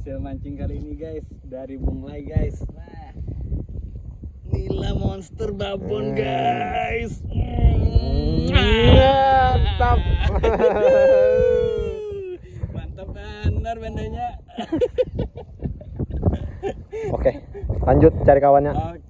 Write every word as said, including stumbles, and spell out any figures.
Hasil mancing kali ini guys dari bunglai guys. Nah, nila monster babon hmm. guys. Mantap. Mantap benar bandanya. Oke, lanjut cari kawannya. Oke.